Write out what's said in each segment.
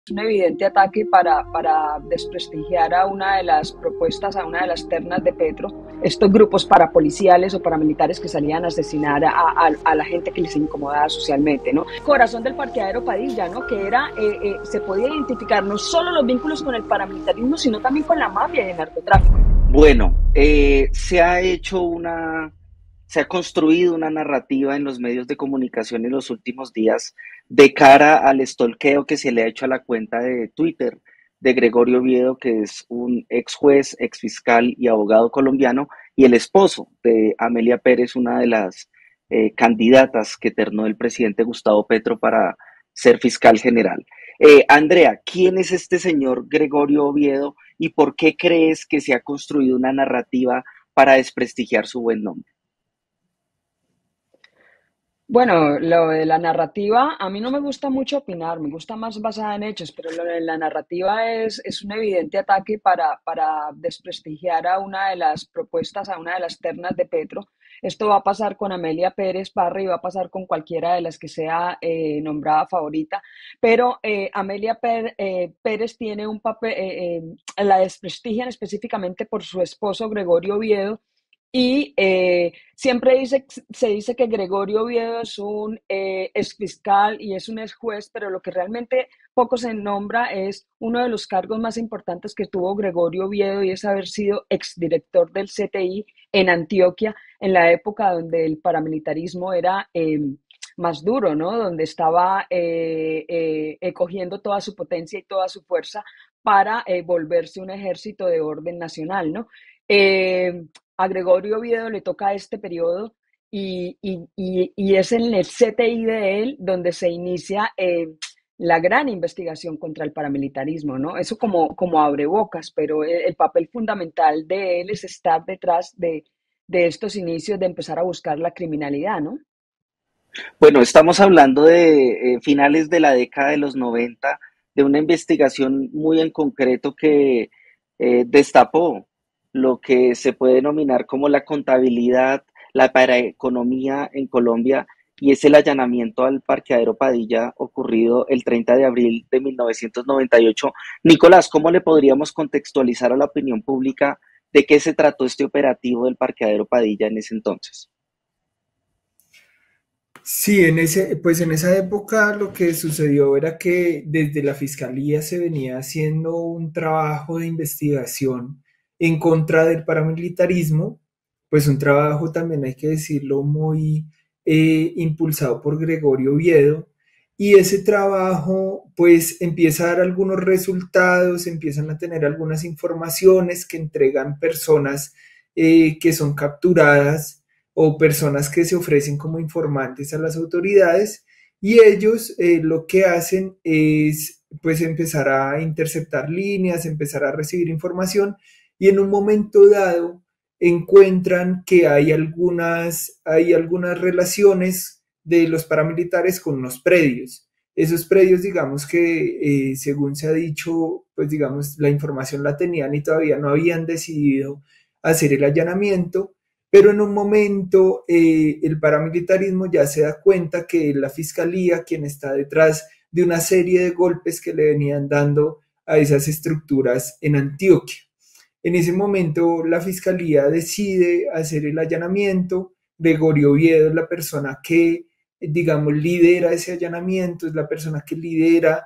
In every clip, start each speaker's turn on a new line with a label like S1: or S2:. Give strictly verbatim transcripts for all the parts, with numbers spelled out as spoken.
S1: un evidente ataque para, para desprestigiar a una de las propuestas, a una de las ternas de Petro, estos grupos parapoliciales o paramilitares que salían a asesinar a, a, a la gente que les incomodaba socialmente, ¿no? Corazón del parqueadero Padilla, ¿no? Que era, eh, eh, se podía identificar no solo los vínculos con el paramilitarismo, sino también con la mafia y el narcotráfico.
S2: Bueno, eh, se ha hecho una, se ha construido una narrativa en los medios de comunicación en los últimos días de cara al estolqueo que se le ha hecho a la cuenta de Twitter de Gregorio Oviedo, que es un ex juez, ex fiscal y abogado colombiano, y el esposo de Amelia Pérez, una de las eh, candidatas que ternó el presidente Gustavo Petro para ser fiscal general. Eh, Andrea, ¿quién es este señor Gregorio Oviedo y por qué crees que se ha construido una narrativa para desprestigiar su buen nombre?
S1: Bueno, lo de la narrativa, a mí no me gusta mucho opinar, me gusta más basada en hechos, pero lo de la narrativa es, es un evidente ataque para, para desprestigiar a una de las propuestas, a una de las ternas de Petro. Esto va a pasar con Amelia Pérez Parra y va a pasar con cualquiera de las que sea eh, nombrada favorita, pero eh, Amelia Per- eh, Pérez tiene un papel, eh, eh, la desprestigian específicamente por su esposo Gregorio Oviedo y eh, siempre dice, se dice que Gregorio Oviedo es un eh, exfiscal y es un ex juez, pero lo que realmente poco se nombra es uno de los cargos más importantes que tuvo Gregorio Oviedo y es haber sido exdirector del C T I en Antioquia en la época donde el paramilitarismo era eh, más duro, ¿no? Donde estaba eh, eh, eh, cogiendo toda su potencia y toda su fuerza para eh, volverse un ejército de orden nacional, ¿no? Eh, a Gregorio Oviedo le toca este periodo y, y, y, y es en el C T I de él donde se inicia eh, la gran investigación contra el paramilitarismo, ¿no? Eso como, como abre bocas, pero el, el papel fundamental de él es estar detrás de, de estos inicios de empezar a buscar la criminalidad, ¿no?
S2: Bueno, estamos hablando de eh, finales de la década de los noventa, de una investigación muy en concreto que eh, destapó lo que se puede denominar como la contabilidad, la paraeconomía en Colombia, y es el allanamiento al parqueadero Padilla ocurrido el treinta de abril de mil novecientos noventa y ocho. Nicolás, ¿cómo le podríamos contextualizar a la opinión pública de qué se trató este operativo del parqueadero Padilla en ese entonces?
S3: Sí, en ese, pues en esa época lo que sucedió era que desde la fiscalía se venía haciendo un trabajo de investigación en contra del paramilitarismo, pues un trabajo también hay que decirlo muy eh, impulsado por Gregorio Oviedo, y ese trabajo pues empieza a dar algunos resultados, empiezan a tener algunas informaciones que entregan personas eh, que son capturadas o personas que se ofrecen como informantes a las autoridades, y ellos eh, lo que hacen es pues empezar a interceptar líneas, empezar a recibir información, y en un momento dado encuentran que hay algunas, hay algunas relaciones de los paramilitares con unos predios. Esos predios, digamos que eh, según se ha dicho, pues digamos la información la tenían y todavía no habían decidido hacer el allanamiento, pero en un momento eh, el paramilitarismo ya se da cuenta que la fiscalía quien está detrás de una serie de golpes que le venían dando a esas estructuras en Antioquia. En ese momento la fiscalía decide hacer el allanamiento. Gregorio Oviedo es la persona que, digamos, lidera ese allanamiento, es la persona que lidera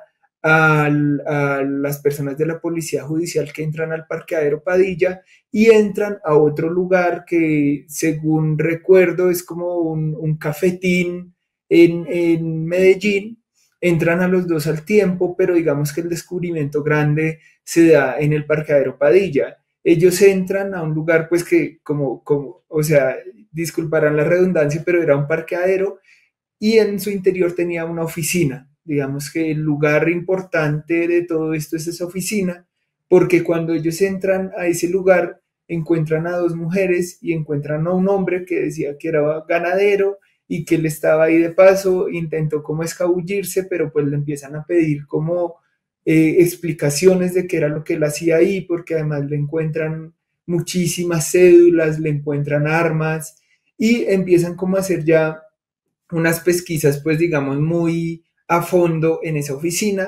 S3: al, a las personas de la policía judicial que entran al parqueadero Padilla y entran a otro lugar que, según recuerdo, es como un, un cafetín en, en Medellín. Entran a los dos al tiempo, pero digamos que el descubrimiento grande se da en el parqueadero Padilla. Ellos entran a un lugar, pues que, como, como, o sea, disculparán la redundancia, pero era un parqueadero y en su interior tenía una oficina. Digamos que el lugar importante de todo esto es esa oficina, porque cuando ellos entran a ese lugar, encuentran a dos mujeres y encuentran a un hombre que decía que era ganadero y que él estaba ahí de paso, intentó como escabullirse, pero pues le empiezan a pedir como eh, explicaciones de qué era lo que él hacía ahí, porque además le encuentran muchísimas cédulas, le encuentran armas y empiezan como a hacer ya unas pesquisas, pues digamos, muy a fondo en esa oficina,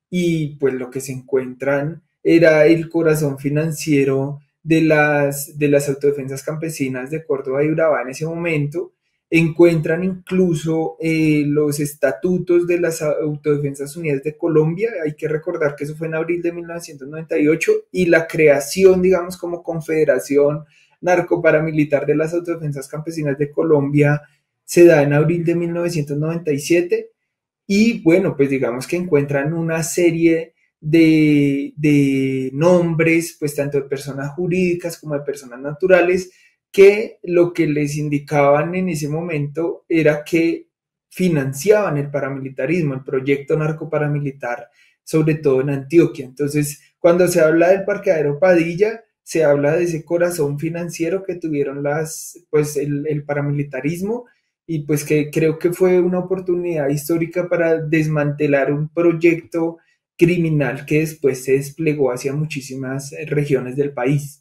S3: y pues lo que se encuentran era el corazón financiero de las, de las autodefensas campesinas de Córdoba y Urabá en ese momento. Encuentran incluso eh, los estatutos de las Autodefensas Unidas de Colombia. Hay que recordar que eso fue en abril de mil novecientos noventa y ocho, y la creación, digamos, como confederación narcoparamilitar de las Autodefensas Campesinas de Colombia se da en abril de mil novecientos noventa y siete. Y bueno, pues digamos que encuentran una serie de, de nombres, pues tanto de personas jurídicas como de personas naturales, que lo que les indicaban en ese momento era que financiaban el paramilitarismo, el proyecto narcoparamilitar, sobre todo en Antioquia. Entonces, cuando se habla del parqueadero Padilla, se habla de ese corazón financiero que tuvieron las, pues el, el paramilitarismo, y pues que creo que fue una oportunidad histórica para desmantelar un proyecto criminal que después se desplegó hacia muchísimas regiones del país.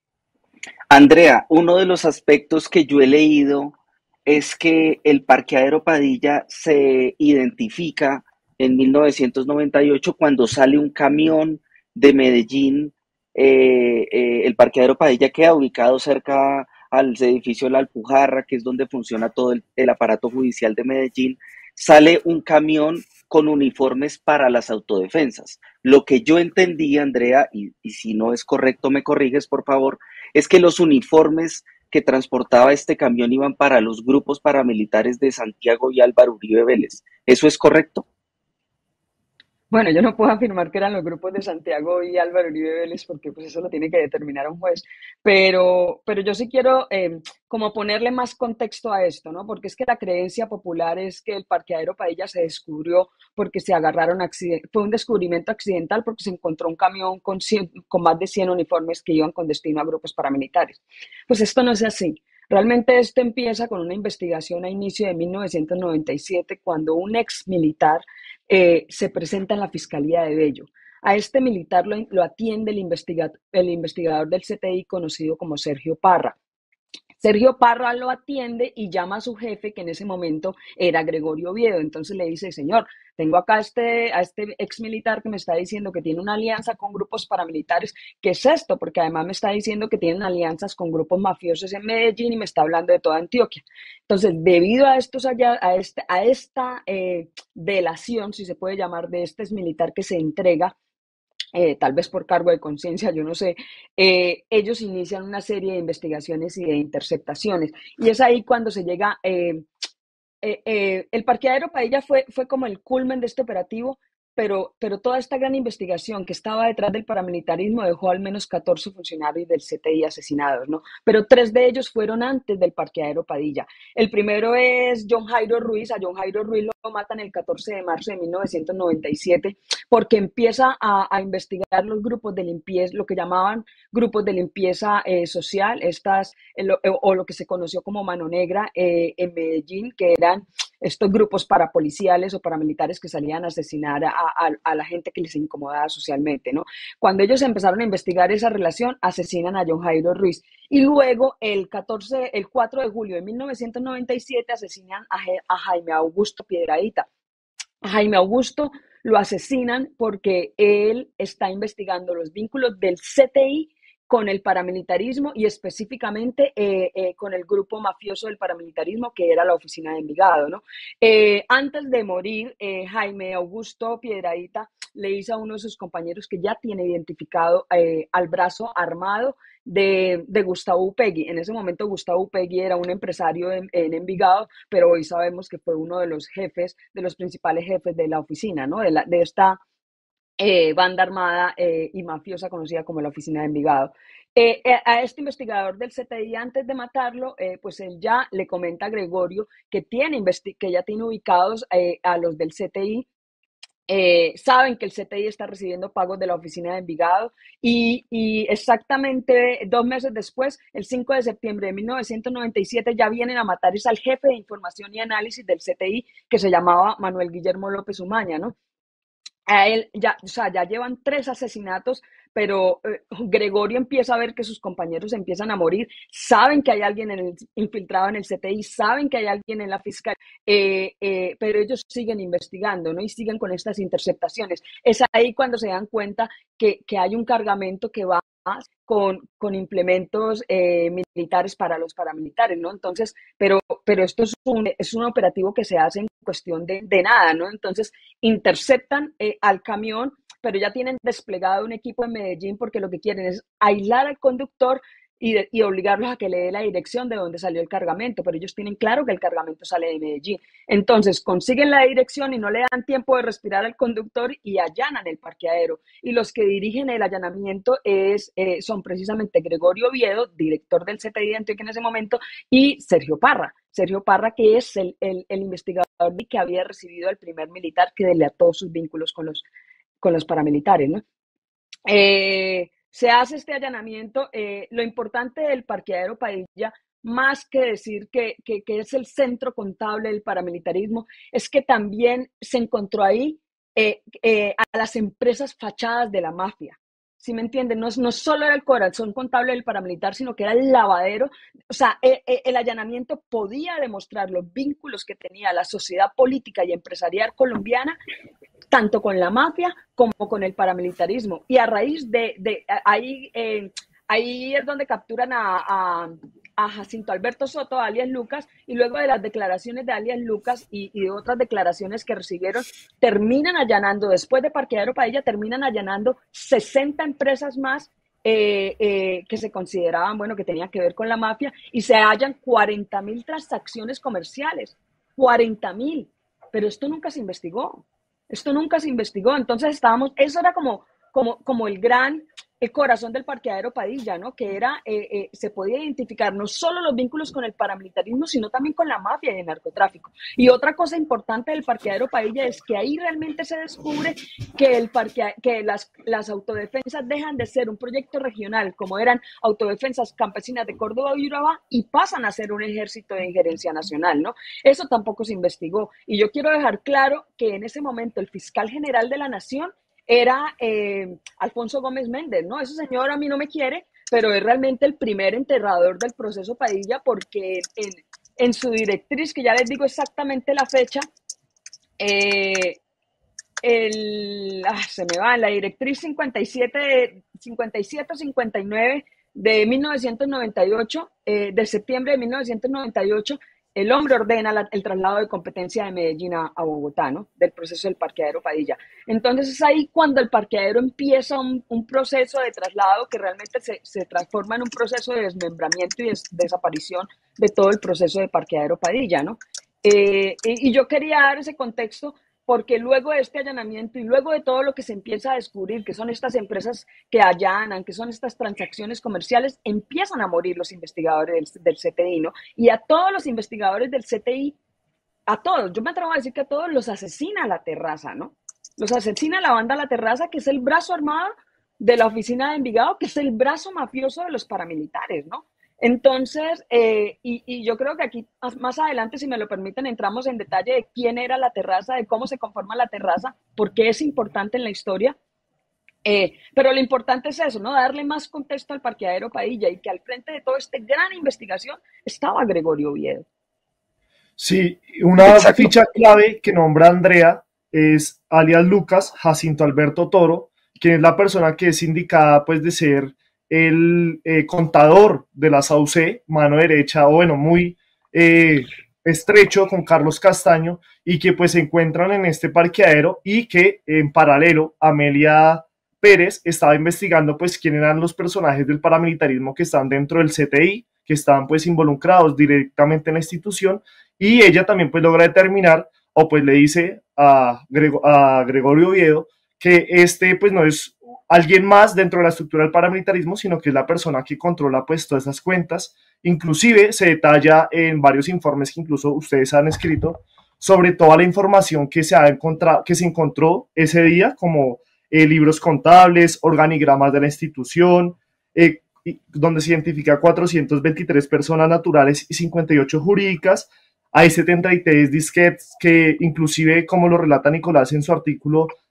S2: Andrea, uno de los aspectos que yo he leído es que el parqueadero Padilla se identifica en mil novecientos noventa y ocho cuando sale un camión de Medellín. Eh, eh, el parqueadero Padilla queda ubicado cerca al edificio La Alpujarra, que es donde funciona todo el, el aparato judicial de Medellín. Sale un camión con uniformes para las autodefensas. Lo que yo entendí, Andrea, y, y si no es correcto me corriges por favor, es que los uniformes que transportaba este camión iban para los grupos paramilitares de Santiago y Álvaro Uribe Vélez. ¿Eso es correcto?
S1: Bueno, yo no puedo afirmar que eran los grupos de Santiago y Álvaro Uribe Vélez porque pues eso lo tiene que determinar un juez, pero, pero yo sí quiero eh, como ponerle más contexto a esto, ¿no? Porque es que la creencia popular es que el parqueadero Padilla se descubrió porque se agarraron accident- fue un descubrimiento accidental porque se encontró un camión con, cien con más de cien uniformes que iban con destino a grupos paramilitares. Pues esto no es así. Realmente esto empieza con una investigación a inicio de mil novecientos noventa y siete cuando un ex militar eh, se presenta en la Fiscalía de Bello. A este militar lo, lo atiende el, investiga, el investigador del C T I conocido como Sergio Parra. Sergio Parra lo atiende y llama a su jefe, que en ese momento era Gregorio Oviedo. Entonces le dice, señor, tengo acá a este, a este ex militar que me está diciendo que tiene una alianza con grupos paramilitares. ¿Qué es esto? Porque además me está diciendo que tienen alianzas con grupos mafiosos en Medellín y me está hablando de toda Antioquia. Entonces, debido a, estos allá, a, este, a esta eh, delación, si se puede llamar, de este ex militar que se entrega, eh, tal vez por cargo de conciencia, yo no sé, eh, ellos inician una serie de investigaciones y de interceptaciones. Y es ahí cuando se llega, eh, eh, eh, el parqueadero Padilla fue, fue como el culmen de este operativo, pero, pero toda esta gran investigación que estaba detrás del paramilitarismo dejó al menos catorce funcionarios del C T I asesinados, ¿no? Pero tres de ellos fueron antes del parqueadero Padilla. El primero es John Jairo Ruiz. A John Jairo Ruiz lo matan el catorce de marzo de mil novecientos noventa y siete porque empieza a, a investigar los grupos de limpieza, lo que llamaban grupos de limpieza eh, social, estas, eh, lo, eh, o lo que se conoció como Mano Negra eh, en Medellín, que eran estos grupos parapoliciales o paramilitares que salían a asesinar a, a, a, la gente que les incomodaba socialmente, ¿no? Cuando ellos empezaron a investigar esa relación, asesinan a John Jairo Ruiz. Y luego, el, catorce, el cuatro de julio de mil novecientos noventa y siete, asesinan a, a Jaime Augusto Piedradita. A Jaime Augusto lo asesinan porque él está investigando los vínculos del C T I con el paramilitarismo y específicamente eh, eh, con el grupo mafioso del paramilitarismo que era la oficina de Envigado, ¿no? Eh, antes de morir, eh, Jaime Augusto Piedradita le dice a uno de sus compañeros que ya tiene identificado eh, al brazo armado de, de Gustavo Upegui. En ese momento Gustavo Upegui era un empresario en, en Envigado, pero hoy sabemos que fue uno de los jefes, de los principales jefes de la oficina, ¿no? De, la, de esta eh, banda armada eh, y mafiosa conocida como la Oficina de Envigado. Eh, eh, a este investigador del C T I, antes de matarlo, eh, pues él ya le comenta a Gregorio que, tiene que ya tiene ubicados eh, a los del C T I. Eh, saben que el C T I está recibiendo pagos de la oficina de Envigado y, y exactamente dos meses después, el cinco de septiembre de mil novecientos noventa y siete, ya vienen a matar al jefe de información y análisis del C T I, que se llamaba Manuel Guillermo López Umaña, ¿no? A él ya, o sea, ya llevan tres asesinatos, pero eh, Gregorio empieza a ver que sus compañeros empiezan a morir, saben que hay alguien en el, infiltrado en el C T I, saben que hay alguien en la fiscalía, eh, eh, pero ellos siguen investigando, ¿no? Y siguen con estas interceptaciones. Es ahí cuando se dan cuenta que, que hay un cargamento que va con, con implementos eh, militares para los paramilitares, ¿no? Entonces, pero, pero esto es un, es un operativo que se hace en cuestión de, de nada, ¿no? Entonces, interceptan eh, al camión, pero ya tienen desplegado un equipo en Medellín porque lo que quieren es aislar al conductor y, de, y obligarlos a que le dé la dirección de donde salió el cargamento, pero ellos tienen claro que el cargamento sale de Medellín. Entonces consiguen la dirección y no le dan tiempo de respirar al conductor y allanan el parqueadero. Y los que dirigen el allanamiento es, eh, son precisamente Gregorio Oviedo, director del C T I de Antioquia en ese momento, y Sergio Parra. Sergio Parra, que es el, el, el investigador que había recibido al primer militar que delató sus vínculos con los, con los paramilitares, ¿no? Eh, se hace este allanamiento. Eh, lo importante del parqueadero Padilla, más que decir que, que, que, es el centro contable del paramilitarismo, es que también se encontró ahí eh, eh, a las empresas fachadas de la mafia. ¿Sí me entienden? No, no solo era el corazón contable del paramilitar, sino que era el lavadero. O sea, el, el allanamiento podía demostrar los vínculos que tenía la sociedad política y empresarial colombiana, tanto con la mafia como con el paramilitarismo. Y a raíz de, de ahí, eh, ahí es donde capturan a, a, a Jacinto Alberto Soto, alias Lucas, y luego de las declaraciones de alias Lucas y, y de otras declaraciones que recibieron, terminan allanando, después de Parqueadero Padilla, terminan allanando sesenta empresas más eh, eh, que se consideraban, bueno, que tenían que ver con la mafia, y se hallan cuarenta mil transacciones comerciales, cuarenta mil, pero esto nunca se investigó. Esto nunca se investigó, entonces estábamos, eso era como, como, como el gran, el corazón del parqueadero Padilla, ¿no? Que era, eh, eh, se podía identificar no solo los vínculos con el paramilitarismo, sino también con la mafia y el narcotráfico. Y otra cosa importante del parqueadero Padilla es que ahí realmente se descubre que, el parquea, que las, las autodefensas dejan de ser un proyecto regional, como eran autodefensas campesinas de Córdoba y Urabá, y pasan a ser un ejército de injerencia nacional, ¿no? Eso tampoco se investigó. Y yo quiero dejar claro que en ese momento el fiscal general de la Nación era eh, Alfonso Gómez Méndez, ¿no? Ese señor a mí no me quiere, pero es realmente el primer enterrador del proceso Padilla, porque en, en su directriz, que ya les digo exactamente la fecha, eh, el, ah, se me va, la directriz cincuenta y siete o cincuenta y nueve de mil novecientos noventa y ocho, eh, de septiembre de mil novecientos noventa y ocho, el hombre ordena la, el traslado de competencia de Medellín a, a Bogotá, ¿no? Del proceso del parqueadero Padilla. Entonces es ahí cuando el parqueadero empieza un, un proceso de traslado que realmente se, se transforma en un proceso de desmembramiento y des, desaparición de todo el proceso de parqueadero Padilla, ¿no? Eh, y, y yo quería dar ese contexto porque luego de este allanamiento y luego de todo lo que se empieza a descubrir, que son estas empresas que allanan, que son estas transacciones comerciales, empiezan a morir los investigadores del, del C T I, ¿no? Y a todos los investigadores del C T I, a todos, yo me atrevo a decir que a todos los asesina la Terraza, ¿no? Los asesina la banda La Terraza, que es el brazo armado de la oficina de Envigado, que es el brazo mafioso de los paramilitares, ¿no? Entonces, eh, y, y yo creo que aquí más adelante, si me lo permiten, entramos en detalle de quién era la Terraza, de cómo se conforma la Terraza, por qué es importante en la historia. Eh, pero lo importante es eso, ¿no? Darle más contexto al parqueadero Padilla y que al frente de toda esta gran investigación estaba Gregorio Oviedo.
S4: Sí, una Exacto. ficha clave que nombra Andrea es alias Lucas, Jacinto Alberto Toro, quien es la persona que es indicada pues de ser el eh, contador de la S A U C E, mano derecha, o bueno, muy eh, estrecho con Carlos Castaño, y que pues se encuentran en este parqueadero, y que en paralelo Amelia Pérez estaba investigando pues quién eran los personajes del paramilitarismo que están dentro del C T I, que estaban pues involucrados directamente en la institución, y ella también pues logra determinar, o pues le dice a, Greg a Gregorio Oviedo que este pues no es alguien más dentro de la estructura del paramilitarismo, sino que es la persona que controla pues todas esas cuentas. Inclusive se detalla en varios informes que incluso ustedes han escrito sobre toda la información que se, ha encontrado, que se encontró ese día, como eh, libros contables, organigramas de la institución, eh, donde se identifica cuatrocientas veintitrés personas naturales y cincuenta y ocho jurídicas. Hay setenta y tres disquetes que inclusive, como lo relata Nicolás en su artículo,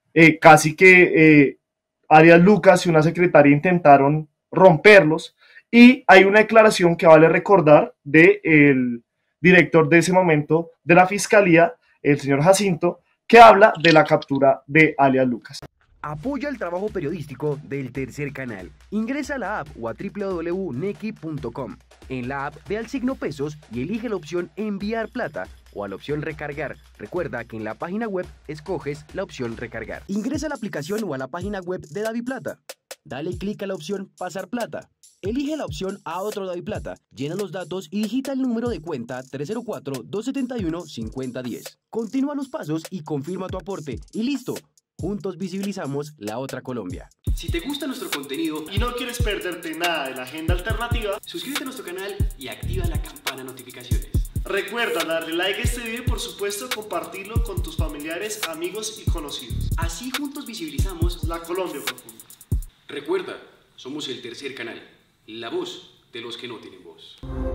S4: eh, casi que eh, Arias Lucas y una secretaria intentaron romperlos, y hay una declaración que vale recordar del director de ese momento de la fiscalía, el señor Jacinto, que habla de la captura de alias Lucas.
S5: Apoya el trabajo periodístico del Tercer Canal. Ingresa a la app o a w w w punto nequi punto com. En la app ve al signo pesos y elige la opción enviar plata o a la opción recargar. Recuerda que en la página web escoges la opción recargar. Ingresa a la aplicación o a la página web de DaviPlata. Dale clic a la opción pasar plata. Elige la opción a otro DaviPlata, llena los datos y digita el número de cuenta tres cero cuatro, dos siete uno, cinco cero uno cero. Continúa los pasos y confirma tu aporte. Y listo. Juntos visibilizamos la otra Colombia.
S6: Si te gusta nuestro contenido
S4: y no quieres perderte nada de la agenda alternativa,
S6: suscríbete a nuestro canal y activa la campana de notificaciones.
S4: Recuerda darle like a este video y por supuesto compartirlo con tus familiares, amigos y conocidos.
S6: Así juntos visibilizamos
S4: la Colombia profunda.
S6: Recuerda, somos el Tercer Canal, la voz de los que no tienen voz.